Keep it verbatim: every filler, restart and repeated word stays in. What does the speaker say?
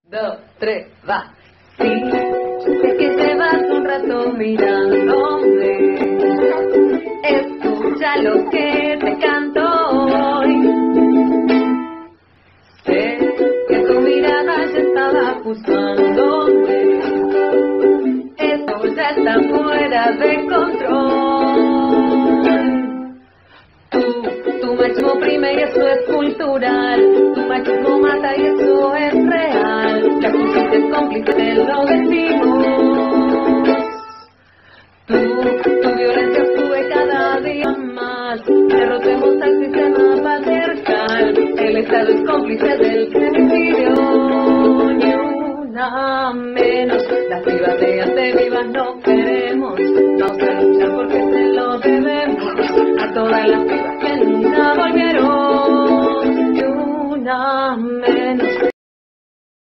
Dos, tres, va. Sí, sé que te vas un rato mirándome. Escucha lo que te canto hoy. Sé que tu mirada ya estaba juzgándome. Esto ya está fuera de control. Tú, tu machismo oprime y eso es cultural. Tu machismo mata y eso es real. La justicia es cómplice, te lo decimos. Tú, tu violencia sube cada día más. Derrotemos al sistema patriarcal. El Estado es cómplice del femicidio. Ni una menos. Las privateas de vivas no queremos. Vamos a luchar porque se lo debemos a todas las pibas.